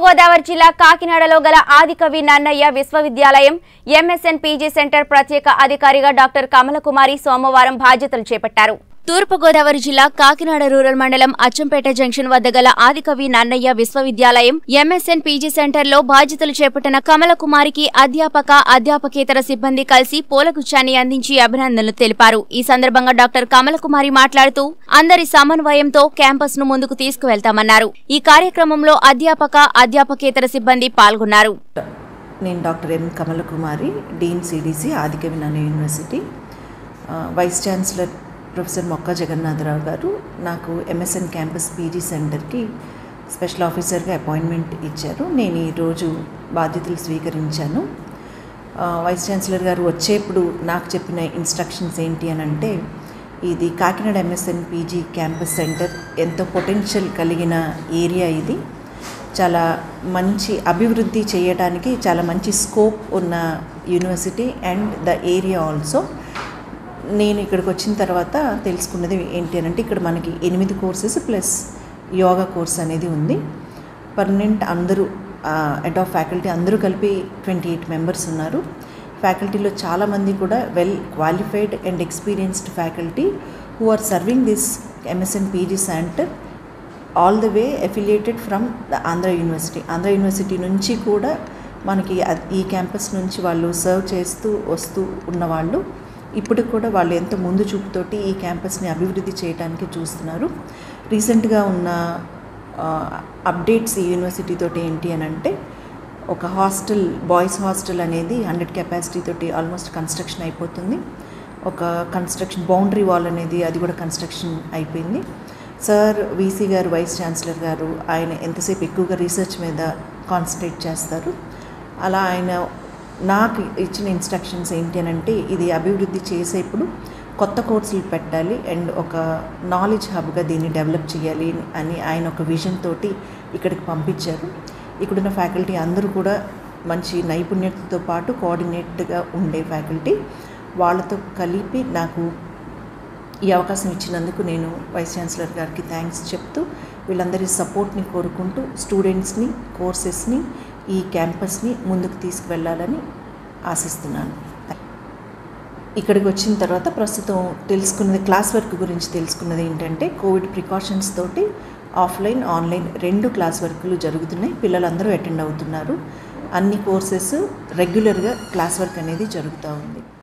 తూర్పుగోదావరి జిల్లా కాకినాడలో గల ఆదికవి నన్నయ్య విశ్వవిద్యాలయం ఎంఎస్ఎన్ పీజీ సెంటర్ ప్రత్యేక అధికారిగా డాక్టర్ కమలకుమారి సోమవారం బాధ్యతలు చేపట్టారు. తూర్పుగోదావరి జిల్లా కాకినాడ రూరల్ మండలం అచ్చంపేట జంక్షన్ వద్ద గల ఆదికవి నన్నయ్య విశ్వవిద్యాలయం ఎంఎస్ఎన్ పీజీ సెంటర్లో బాధ్యతలు చేపట్టిన కమలకుమారికి అధ్యాపకేతర సిబ్బంది కలిసి పూలగుచ్చాన్ని అందించి అభినందనలు తెలిపారు. ఈ సందర్భంగా డాక్టర్ కమలకుమారి మాట్లాడుతూ అందరి సమన్వయంతో క్యాంపస్ ను ముందుకు తీసుకువెళ్తామన్నారు. ఈ కార్యక్రమంలో అధ్యాపకేతర సిబ్బంది పాల్గొన్నారు. నేను doctor M Kamalakumari, dean CDC Adikavi Nannaya university, vice chancellor professor Mokka Jagannatharao గారు నాకు ఎంఎస్ఎన్ క్యాంపస్ పీజీ సెంటర్కి స్పెషల్ ఆఫీసర్గా అపాయింట్మెంట్ ఇచ్చారు. నేను ఈరోజు బాధ్యతలు స్వీకరించాను. వైస్ ఛాన్సలర్ గారు వచ్చేప్పుడు నాకు చెప్పిన ఇన్స్ట్రక్షన్స్ ఏంటి అని అంటే, ఇది Kakinada MSN PG campus centre ఎంతో పొటెన్షియల్ కలిగిన ఏరియా. ఇది చాలా మంచి అభివృద్ధి చేయడానికి చాలా మంచి స్కోప్ ఉన్న university and the area also. నేను ఇక్కడికి వచ్చిన తర్వాత తెలుసుకున్నది ఏంటి అని అంటే, ఇక్కడ మనకి 8 కోర్సెస్ ప్లస్ యోగా కోర్స్ అనేది ఉంది. పర్మనెంట్ అందరూ హెడ్ ఆఫ్ ఫ్యాకల్టీ అందరూ కలిపి 28 మెంబర్స్ ఉన్నారు. ఫ్యాకల్టీలో చాలామంది కూడా well qualified and experienced faculty who are serving this MSN PG centre all the way affiliated from the Andhra university నుంచి కూడా మనకి ఈ క్యాంపస్ నుంచి వాళ్ళు సర్వ్ చేస్తూ వస్తూ ఉన్నవాళ్ళు. ఇప్పటికి కూడా వాళ్ళు ఎంతో ముందు చూపుతోటి ఈ క్యాంపస్ని అభివృద్ధి చేయడానికి చూస్తున్నారు. రీసెంట్గా ఉన్న అప్డేట్స్ ఈ యూనివర్సిటీ తోటి ఏంటి అని అంటే, ఒక హాస్టల్, బాయ్స్ హాస్టల్ అనేది 100 కెపాసిటీ తోటి ఆల్మోస్ట్ కన్స్ట్రక్షన్ అయిపోతుంది. ఒక కన్స్ట్రక్షన్ బౌండరీ వాల్ అనేది అది కూడా కన్స్ట్రక్షన్ అయిపోయింది. సార్ వీసీ గారు, వైస్ ఛాన్సలర్ గారు, ఆయన ఎంతసేపు ఎక్కువగా రీసెర్చ్ మీద కాన్సన్ట్రేట్ చేస్తారు. అలా ఆయన నాకు ఇచ్చిన ఇన్స్ట్రక్షన్స్ ఏంటి అని అంటే, ఇది అభివృద్ధి చేసేప్పుడు కొత్త కోర్సులు పెట్టాలి అండ్ ఒక నాలెడ్జ్ హబ్గా దీన్ని డెవలప్ చేయాలి అని ఆయన ఒక విజన్ తోటి ఇక్కడికి పంపించారు. ఇక్కడున్న ఫ్యాకల్టీ అందరూ కూడా మంచి నైపుణ్యతతో పాటు కోఆర్డినేట్గా ఉండే ఫ్యాకల్టీ. వాళ్ళతో కలిపి నాకు ఈ అవకాశం ఇచ్చినందుకు నేను వైస్ ఛాన్సలర్ గారికి థ్యాంక్స్ చెప్తూ, వీళ్ళందరి సపోర్ట్ని కోరుకుంటూ స్టూడెంట్స్ని, కోర్సెస్ని, ఈ క్యాంపస్ని ముందుకు తీసుకువెళ్ళాలని ఆశిస్తున్నాను. ఇక్కడికి వచ్చిన తర్వాత ప్రస్తుతం తెలుసుకున్నది, క్లాస్ వర్క్ గురించి తెలుసుకున్నది ఏంటంటే, కోవిడ్ ప్రికాషన్స్ తోటి ఆఫ్లైన్, ఆన్లైన్ 2 క్లాస్ వర్క్లు జరుగుతున్నాయి. పిల్లలందరూ అటెండ్ అవుతున్నారు. అన్ని కోర్సెస్ రెగ్యులర్గా క్లాస్ వర్క్ అనేది జరుగుతూ ఉంది.